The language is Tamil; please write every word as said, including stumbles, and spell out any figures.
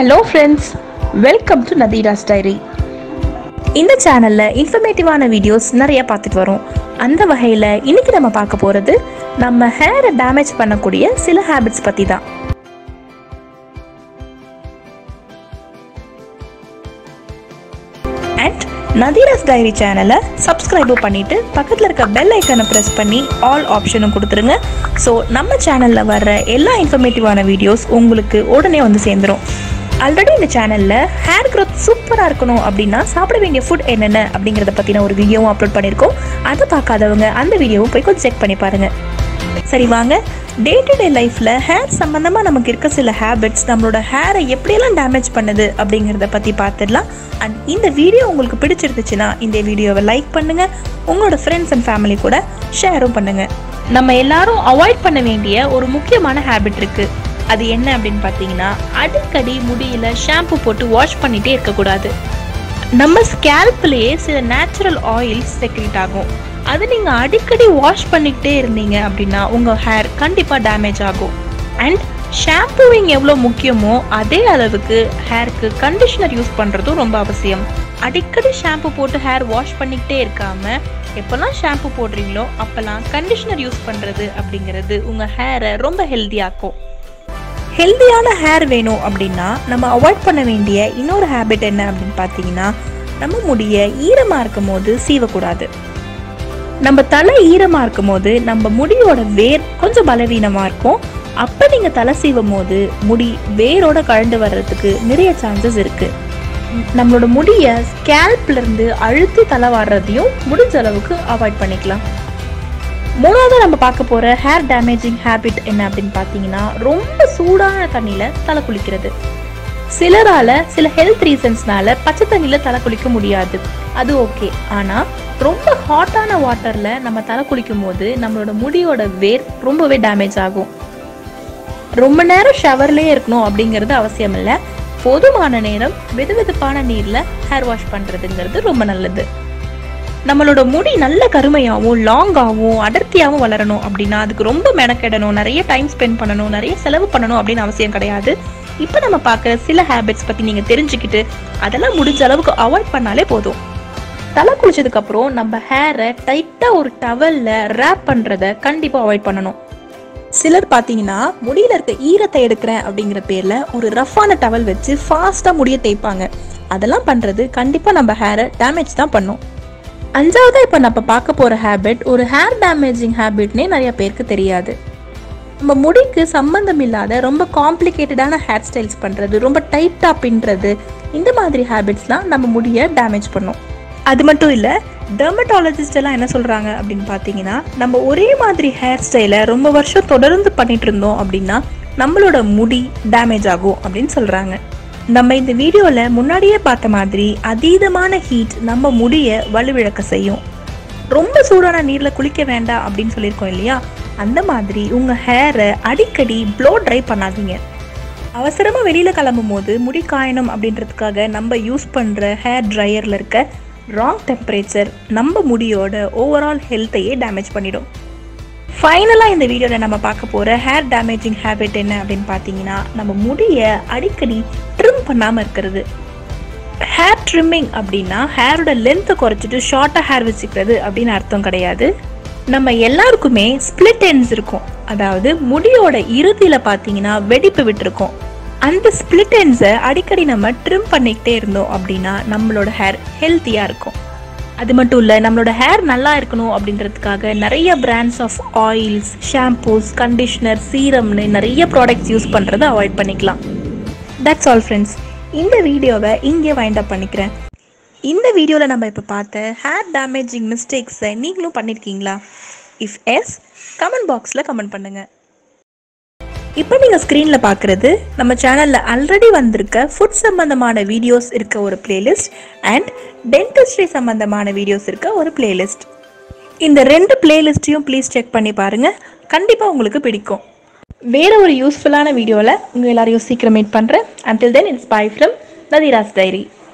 Hello friends, welcome to Nadira's Diary. இந்த சேனல்ல இன்ஃபர்மேட்டிவான வீடியோஸ் நிறைய பார்த்துட்டு வரோம். அந்த வகையில் இன்னைக்கு நம்ம பார்க்க போகிறது நம்ம ஹேரை டேமேஜ் பண்ணக்கூடிய சில ஹேபிட்ஸ் பற்றி தான். அண்ட் நதீராஸ் டைரி சேனலை சப்ஸ்கிரைப் பண்ணிட்டு பக்கத்தில் இருக்க பெல் ஐக்கனை ப்ரெஸ் பண்ணி ஆல் ஆப்ஷனும் கொடுத்துருங்க. ஸோ நம்ம சேனலில் வர்ற எல்லா இன்ஃபர்மேட்டிவான வீடியோஸ் உங்களுக்கு உடனே வந்து சேர்ந்துடும். ஆல்ரெடி இந்த சேனலில் ஹேர் க்ரோத் சூப்பராக இருக்கணும் அப்படின்னா சாப்பிட வேண்டிய ஃபுட் என்னென்ன அப்படிங்கிறத பற்றின ஒரு வீடியோவும் அப்லோட் பண்ணியிருக்கோம். அதை பார்க்காதவங்க அந்த வீடியோவும் போய் கொஞ்சம் செக் பண்ணி பாருங்கள். சரி வாங்க, டே டு டே லைஃப்பில் ஹேர் சம்மந்தமாக நமக்கு இருக்க சில ஹேபிட்ஸ் நம்மளோட ஹேரை எப்படியெல்லாம் டேமேஜ் பண்ணுது அப்படிங்கிறத பற்றி பார்த்துடலாம். அண்ட் இந்த வீடியோ உங்களுக்கு பிடிச்சிருந்துச்சுன்னா இந்த வீடியோவை லைக் பண்ணுங்கள், உங்களோட ஃப்ரெண்ட்ஸ் அண்ட் ஃபேமிலி கூட ஷேரும் பண்ணுங்கள். நம்ம எல்லாரும் அவாய்ட் பண்ண வேண்டிய ஒரு முக்கியமான ஹேபிட் இருக்குது. அது என்ன அப்படின்னு பார்த்தீங்கன்னா, அடிக்கடி முடியல ஷாம்பு போட்டு வாஷ் பண்ணிகிட்டே இருக்கக்கூடாது. நம்ம ஸ்கேல்ப்லேயே சில நேச்சுரல் ஆயில்ஸ் செக்ரேட் ஆகும். அது நீங்கள் அடிக்கடி வாஷ் பண்ணிக்கிட்டே இருந்தீங்க அப்படின்னா உங்கள் ஹேர் கண்டிப்பாக டேமேஜ் ஆகும். அண்ட் ஷாம்புவிங் எவ்வளோ முக்கியமோ அதே அளவுக்கு ஹேருக்கு கண்டிஷனர் யூஸ் பண்ணுறதும் ரொம்ப அவசியம். அடிக்கடி ஷாம்பு போட்டு ஹேர் வாஷ் பண்ணிக்கிட்டே இருக்காமல் எப்போல்லாம் ஷாம்பு போடுறீங்களோ அப்போல்லாம் கண்டிஷனர் யூஸ் பண்ணுறது அப்படிங்கிறது உங்கள் ஹேரை ரொம்ப ஹெல்த்தியாக்கும். ஹெல்த்தியான ஹேர் வேணும் அப்படின்னா நம்ம அவாய்ட் பண்ண வேண்டிய இன்னொரு ஹேபிட் என்ன அப்படின்னு பார்த்தீங்கன்னா, நம்ம முடிய ஈரமாக இருக்கும் போது சீவக்கூடாது. நம்ம தலை ஈரமாக இருக்கும் போது நம்ம முடியோட வேர் கொஞ்சம் பலவீனமாக இருக்கும். அப்போ நீங்கள் தலை சீவும் போது முடி வேரோட கழண்டு வர்றதுக்கு நிறைய சான்சஸ் இருக்குது. நம்மளோட முடியை ஸ்கேல்ப்லேருந்து அழுத்தி தலை வாடுறதையும் முடிஞ்ச அளவுக்கு அவாய்ட் பண்ணிக்கலாம். மூணாவது நம்ம பார்க்க போகிற ஹேர் டேமேஜிங் ஹேபிட் என்ன அப்படின்னு பார்த்தீங்கன்னா, ரொம்ப சூடான தண்ணியில் தலை குளிக்கிறது. சிலரால் சில ஹெல்த் ரீசன்ஸ்னால பச்சை தண்ணியில் தலை குளிக்க முடியாது, அது ஓகே. ஆனால் ரொம்ப ஹாட்டான வாட்டரில் நம்ம தலை குளிக்கும் போது நம்மளோட முடியோட வேர் ரொம்பவே டேமேஜ் ஆகும். ரொம்ப நேரம் ஷவர்லேயே இருக்கணும் அப்படிங்கிறது அவசியம் இல்லை. போதுமான நேரம் வெது வெதுப்பான நீரில் ஹேர் வாஷ் பண்ணுறதுங்கிறது ரொம்ப நல்லது. நம்மளோட முடி நல்ல கருமையாகவும் லாங்காகவும் அடர்த்தியாகவும் வளரணும் அப்படின்னா அதுக்கு ரொம்ப மெனக்கெடணும், நிறைய டைம் ஸ்பெண்ட் பண்ணணும், நிறைய செலவு பண்ணணும் அப்படின்னு அவசியம் கிடையாது. இப்போ நம்ம பார்க்குற சில ஹேபிட்ஸ் பற்றி நீங்கள் தெரிஞ்சுக்கிட்டு அதெல்லாம் முடிஞ்ச அளவுக்கு அவாய்ட் பண்ணாலே போதும். தலை குளிச்சதுக்கப்புறம் நம்ம ஹேரை டைட்டாக ஒரு டவலில் ரேப் பண்ணுறத கண்டிப்பாக அவாய்ட் பண்ணணும். சிலர் பார்த்தீங்கன்னா முடியில் இருக்க ஈரத்தை எடுக்கிறேன் அப்படிங்கிற பேரில் ஒரு ரஃப்பான டவல் வச்சு ஃபாஸ்ட்டாக முடிய தேய்ப்பாங்க. அதெல்லாம் பண்ணுறது கண்டிப்பாக நம்ம ஹேரை டேமேஜ் தான் பண்ணும். அஞ்சாவதாக இப்போ நம்ம பார்க்க போகிற ஹேபிட் ஒரு ஹேர் டேமேஜிங் ஹேபிட்னே நிறைய பேருக்கு தெரியாது. நம்ம முடிக்கு சம்பந்தம் இல்லாத ரொம்ப காம்ப்ளிகேட்டடான ஹேர் ஸ்டைல்ஸ் பண்ணுறது, ரொம்ப டைட்டாக பின்னுறது, இந்த மாதிரி ஹேபிட்ஸ்லாம் நம்ம முடியை டேமேஜ் பண்ணும். அது மட்டும் இல்லை, டெர்மட்டாலஜிஸ்ட் எல்லாம் என்ன சொல்கிறாங்க அப்படின்னு பார்த்தீங்கன்னா, நம்ம ஒரே மாதிரி ஹேர் ஸ்டைலை ரொம்ப வருஷம் தொடர்ந்து பண்ணிட்டு இருந்தோம் அப்படின்னா நம்மளோட முடி டேமேஜ் ஆகும் அப்படின்னு சொல்கிறாங்க. நம்ம இந்த வீடியோவில் முன்னாடியே பார்த்த மாதிரி அதீதமான ஹீட் நம்ம முடியை வலுவிழக்க செய்யும். ரொம்ப சூடான நீரில் குளிக்க வேண்டாம் அப்படின்னு சொல்லியிருக்கோம் இல்லையா, அந்த மாதிரி உங்கள் ஹேரை அடிக்கடி ப்ளோ ட்ரை பண்ணாதீங்க. அவசரமாக வெளியில் கிளம்பும் போது முடி காயணும் அப்படின்றதுக்காக நம்ம யூஸ் பண்ணுற ஹேர் ட்ரையரில் இருக்க ராங் டெம்பரேச்சர் நம்ம முடியோட ஓவரால் ஹெல்த்தையே டேமேஜ் பண்ணிடும். ஃபைனலாக இந்த வீடியோவில் நம்ம பார்க்க போகிற ஹேர் டேமேஜிங் ஹேபிட் என்ன அப்படின்னு பார்த்தீங்கன்னா, நம்ம முடியை அடிக்கடி ட்ரிம் பண்ணாமல் இருக்கிறது. ஹேர் ட்ரிம்மிங் அப்படின்னா ஹேரோட லென்த்தை குறைச்சிட்டு ஷார்ட்டாக ஹேர் வச்சுக்கிறது அப்படின்னு அர்த்தம் கிடையாது. நம்ம எல்லாருக்குமே ஸ்பிளிட் எண்ட்ஸ் இருக்கும், அதாவது முடியோட இறுதியில் பார்த்தீங்கன்னா வெடிப்பு விட்டுருக்கோம். அந்த ஸ்பிளிட் எண்ட்ஸை அடிக்கடி நம்ம ட்ரிம் பண்ணிக்கிட்டே இருந்தோம் அப்படின்னா நம்மளோட ஹேர் ஹெல்த்தியாக இருக்கும். அது மட்டும் இல்லை, நம்மளோட ஹேர் நல்லா இருக்கணும் அப்படின்றதுக்காக நிறைய brands of oils, shampoos, conditioner, சீரம்னு நிறைய ப்ராடக்ட்ஸ் யூஸ் பண்ணுறதை அவாய்ட் பண்ணிக்கலாம். தட்ஸ் ஆல் ஃப்ரெண்ட்ஸ், இந்த வீடியோவை இங்கே வைண்ட் அப் பண்ணிக்கிறேன். இந்த வீடியோவில் நம்ம இப்போ பார்த்த ஹேர் டேமேஜிங் மிஸ்டேக்ஸை நீங்களும் பண்ணியிருக்கீங்களா? இஃப் எஸ், கமெண்ட் பாக்ஸில் கமெண்ட் பண்ணுங்கள். இப்போ நீங்கள் ஸ்க்ரீனில் பார்க்குறது நம்ம சேனலில் ஆல்ரெடி வந்திருக்க ஃபுட் சம்மந்தமான வீடியோஸ் இருக்க ஒரு பிளேலிஸ்ட் அண்ட் டென்டிஸ்ட்ரி சம்மந்தமான வீடியோஸ் இருக்க ஒரு பிளேலிஸ்ட். இந்த ரெண்டு பிளேலிஸ்ட்டையும் ப்ளீஸ் செக் பண்ணி பாருங்கள், கண்டிப்பாக உங்களுக்கு பிடிக்கும். வேறு ஒரு யூஸ்ஃபுல்லான வீடியோவில் உங்கள் எல்லாரையும் சீக்கிரம் மீட் பண்ணுறேன். Until then, it's bye from Nadhira's diary.